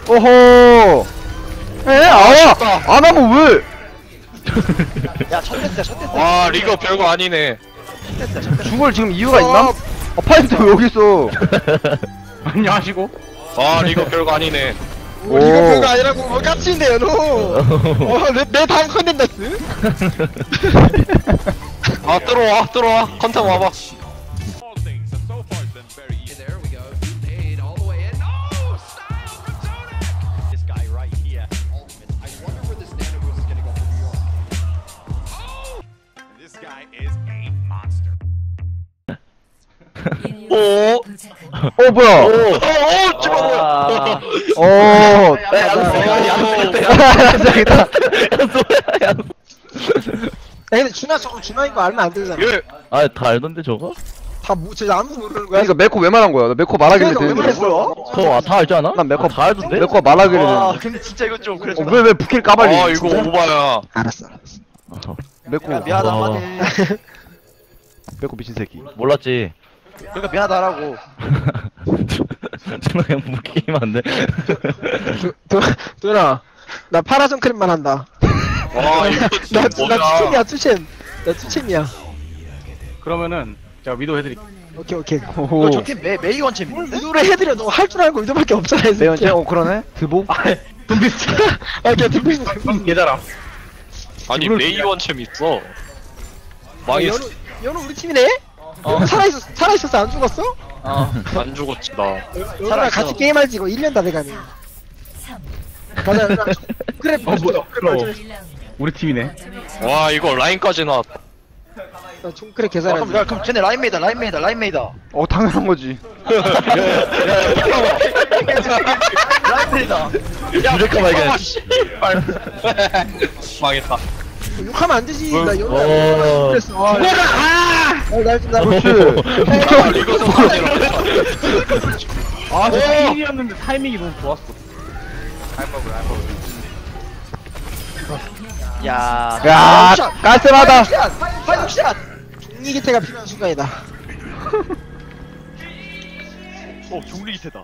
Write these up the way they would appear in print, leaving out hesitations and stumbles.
오호. 아야. 안 하면 왜? 야 첫됐다 첫됐다. 와 리거 별거 아니네. 첫됐다 첫됐다. 죽을 지금 이유가 있나? 파이트 왜 여기 있어? 안녕하시고. 와 리거 별거 아니네. 오. 이거 별거 아니라고 뭐 깝친데요 너. 내 다음 컨텐츠. 아 들어와 컨텐 와봐. 오. 뭐야? 저기다. 야 근데 준하 저거 준하인 거 알면 안 되잖아. 예. 아, 다 알던데 저거? 진짜 아무도 모르는 거야. 그러니까 메코 왜 말한 거야? 나 메코 말하기를 그러니까 왜 되는데. 말했어? 그거 다 알지 않아? 난 메코 다 알던데? 메코 말하기를 와 되는데. 근데 진짜 이거 좀 그래. 왜 부킬 까발리? 아 이거 오바야. 알았어. 메코. 야, 미안하다 와. 한마디. 메코 미친 새끼. 몰랐지. 그러니까 미안하다라고. 정말 그냥 웃기면 안 돼. 도현아 나 파라전 크림만 한다. 와 이거 나 진짜 추천이야 뭐야? 추천. 나 추천이야. 그러면은 제가 위도 해드릴게요. 오케이. 오호. 저팀 메이 원챔. 뭘 위도를 해드려. 너 할 줄 알고 위도밖에 없잖아. 이 매연체? 새끼야. 그러네. 드보? 둠비스. 아 그냥 둠비스. 계좌람. 아니 메이 원챔 있어. 망했어. 연우 우리 팀이네? 살아있었어 안 죽었어? 안 죽었지 나. 연우랑 같이 게임할지 이거 1년 다 돼가네. 맞아 그래 뭐야? 우리 팀이네. 와 이거 라인까지 나왔다. 그래 계산하지. 그럼 쟤네 라인메이다. 당연한 거지. 라인메이다. 무조건 발견. 망했다. 욕하면 안 되지. 나 연우 오. 그랬어. 나 그렇지. 아 리거 선수이랑. 아, 저 피일이었는데 타이밍이 너무 좋았어. 야. 야, 깔끔하다. 파이브샷. 종이 기태가 필요한 순간이다. 종리 기세다.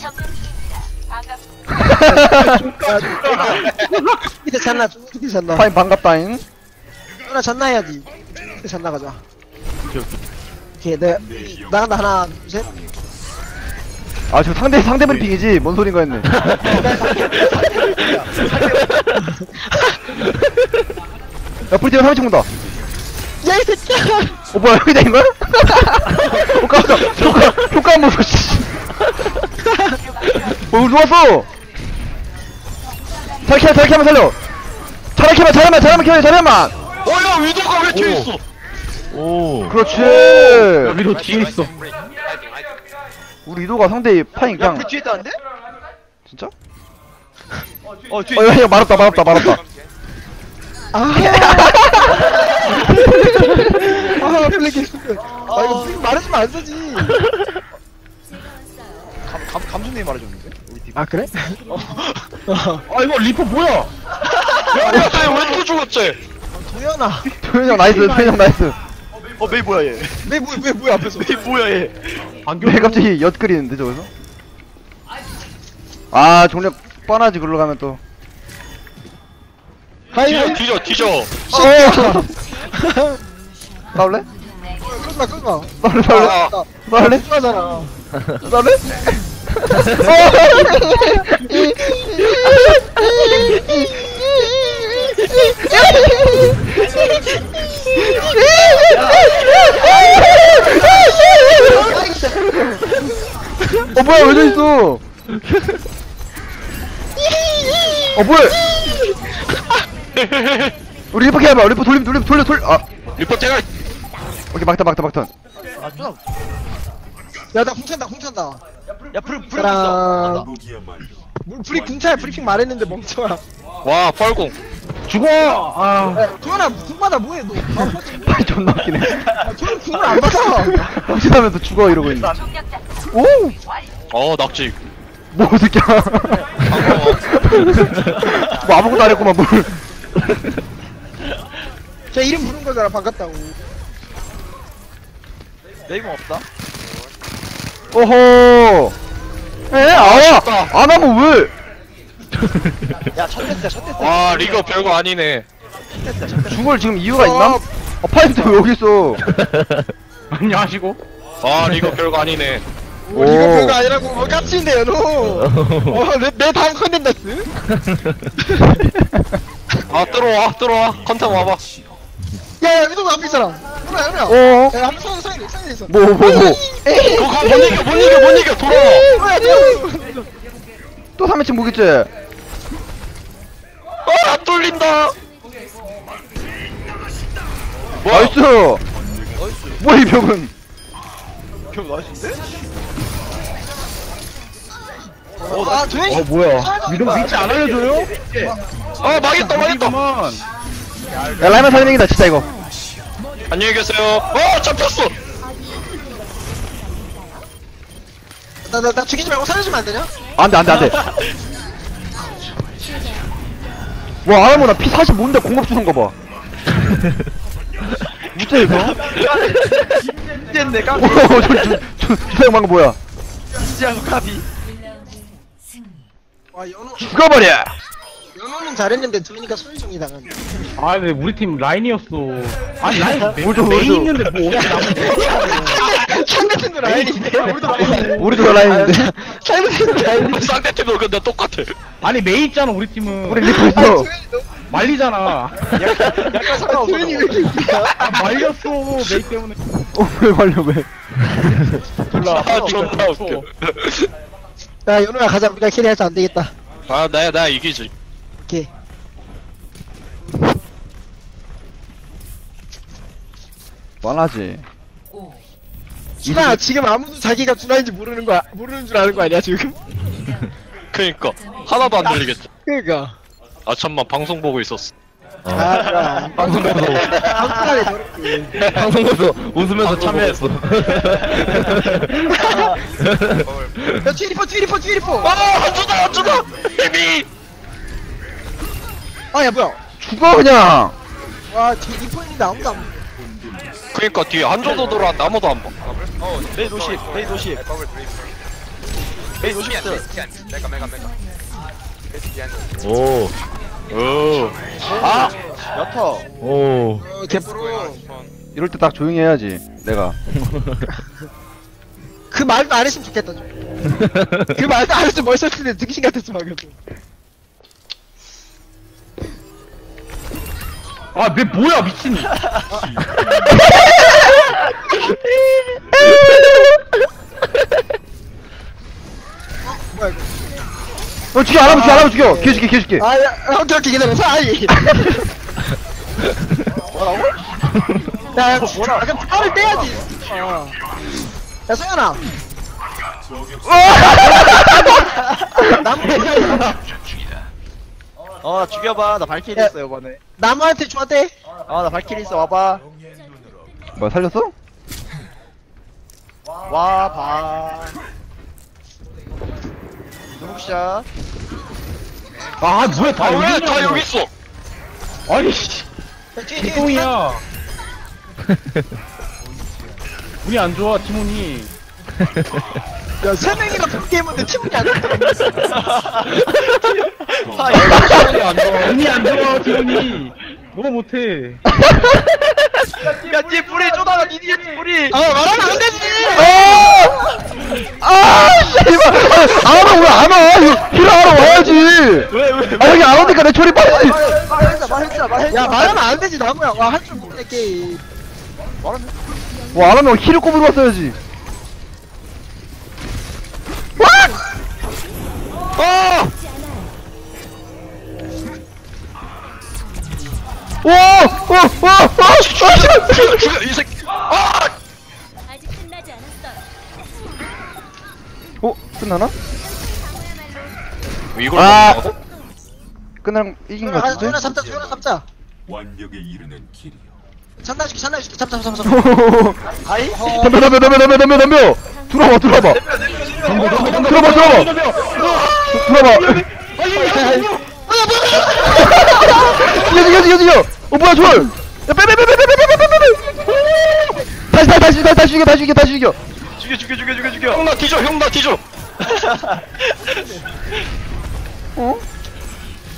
기태 잤나? 종이 기태 잤나? 파인 반갑다잉. 연우 잤나 해야지. 종이 기태 잤나 가자. 오케이 내가 나간다 하나 둘 셋. 아, 저 상대 브리핑이지. 뭔 소린가 했네. 야, 프리티가 3인 친구다. 야이 새끼야. 뭐야, 여기 다닌 거야? 깜짝. 효과 안 보고, 씨. 우리 누웠어? 자리 한번 살려. 자리만. 어야 위도가 왜 뒤에 있어? 오. 그렇지. 야, 위도 뒤에 있어. 우리 이도가 상대 파인 그냥. 뒤에 있다는데? 진짜? 뒤에. 야, 말았다. 블랙이. 이거 말해주면 안 되지. 감독님이 말해줬는데? 우리 팀. 아 그래? 아, 이거 리퍼 뭐야? 야왜또 죽었지? 도현아. 도현이 형 나이스. 메이 뭐야 얘? 왜 뭐야 앞에서? 메이 뭐야 얘? 왜 갑자기 엿그리는데 저기서? 아, 종력 뻔하지 글로 가면 또. 뒤져. 나올래? 끌지마. 나올래? 좋아하잖아. 나올래? 뭐야, 왜 저있어? 뭐야? 우리 리퍼 해봐. 리퍼 돌려. 리퍼 제가 오케이, 막탄. 아 쫀아. 야나 궁찬다. 야 불 따란. 불이 궁차야 브리핑 말했는데 멍청아. 와 펄공. 죽어! 아. 야, 도현아 궁마다 뭐해 너? 팔 존나 웃기네. 도현 궁을 안 받아. 혹시하면서 죽어 이러고 있네. 오! 낙지. 뭐 새끼야. 뭐 아무것도 안 했구만 뭘. 쟤 이름 부른 거잖아 반갑다고. 메이공 없다. 오호. 아야. 안 하면 왜? 야 첫됐다 첫됐다. 와 리거 별거 아니네. 죽을 지금 이유가 있나? 파이트 왜 여기 있어? 안녕하시고. 와 리거 별거 아니네. 오, 이거 별거 아니라고 뭐 깝친데요 너. 내 다음 컨텐츠. 아 들어와 컨텐 와봐. 야야 이거 앞에 있잖아. 그래. 어? 야 한번 손에 있어. 뭐. 그거 못 이겨 돌아와. 또 3회층 무겠지? 안 뚫린다. 뭐야? 나이스! 뭐야 이 벽은? 형 나이스인데? 아 조용히. 뭐야? 위도 위치 안 알려줘요? 아 망했다. 이거만. 야 라이만 살인행이다 진짜 이거. 안녕히 계세요. 잡혔어. 나 죽이지 말고 살려주면 안 되냐? 안돼. 와 아라모 나피 45인데 공업 주는 거 봐. 진짜 이거? 진짜인데 오, 까비. 주사형 방금 뭐야? 진짜 까비. 와 연호 죽어버려! 연호는 잘했는데 들으니까 소리종이 당한. 아 근데 우리 팀 라인이었어. 아니 라인 우리도. 메인 있는데 뭐 어떻게 남은 상대팀도 라인인데 우리도 라인인데. 우리도 라인인데? 상대팀도 라인인데. 상대팀도 근데 똑같아. 아니 메인 있잖아 우리 팀은. 우리 리퍼 있어. 말리잖아. 약간 상관없어. 조연이 왜 이렇게 웃기냐? 말렸어 메인 때문에. 왜 말려 왜? 졸라. 존나 웃겨. 야 연호야 가자 우리가 캐리해서 안 되겠다. 나 이기지. 오케이. 뻔하지. 준아 지금 아무도 자기가 준아인지 모르는 줄 아는 거 아니야 지금? 그니까 하나도 안 들리겠지. 그러니까. 아 잠만 방송 보고 있었어. 아 방송 보고. 아무튼간에 저렇게. 방송 보면서 웃으면서 참여했어. 야 뒤에 리퍼. 안 주다. 데뷔. 아야 뭐야? 죽어 그냥. 와 뒤에 리퍼 있는데 아무도 안 보여. 그니까 뒤에 한조도 돌아왔는데 아무도 안 봐. 메인 50. 메인 50. 메인 50. 오. 아 여터. 오. 개프로. 이럴 때 딱 조용히 해야지. 내가. 그 말도 안 했으면 좋겠다 좀. 그 말도 안 했으면 멋있을 텐데 등신 같았어 방금. 아왜 뭐야 미친. 뭐야 이거? 죽여 알아면 죽여. 개줄게. 아야 오케이 기다려. 아이. 야 그럼 팔을 떼야지. 야 성현아. 나무 나 죽여봐. 나 발키리 있어 이번에. 나무한테 줘대. 나 발키리 있어 와봐. 뭐 살렸어? 와봐. 누룩샷. 아 뭐야 다 왜 여기 다 여기 있어? 아니 씨. 개똥이야. 운이 안 좋아 팀원이. 야세 명이나 게임인데 팀이 안 돼. 운이 안 좋아 팀원이. 너무 못해. 야 뒤에 뿌리 쪼다가 니 뒤에 뿌리. 말하면 안 되지. 씨발. 알아면 왜 안 와? 이거 하러 와야지. 왜? 아 여기 안 오니까 내 초리 빠지지. 야 말하면 안 되지 나무야. 와 할 줄 모르네 게임. 와 안하면 힐을 꼽으러 왔어야지. 죽여 이 새끼. 아직 끝나지 않았어요. 끝나나? 이걸 아. 먹는다고? 끝나면 이긴 거 같은데? 조연아 잡자. 완벽에 이르는 길이요. 장난줄게 잡자. 아이. 덤벼 들어봐 들어봐 죽여 뭐야 졸 야 빼 다시 죽여 죽여. 형 나 뒤져. 어?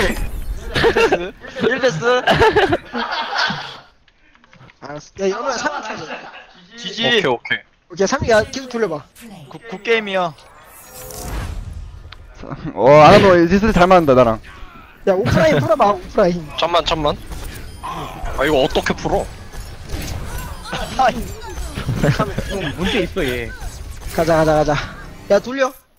1패스. 알았어. 야, 연우야 3인 쳐줘. 지지. 오케이 오케이. 오케이, 3인 계속 돌려봐. 굿게임이야. 아나도 디스 잘 맞는다 나랑. 야, 오프라인 풀어봐, 오프라인. 잠만. 아 이거 어떻게 풀어? 문제 있어 얘. 가자. 야, 돌려.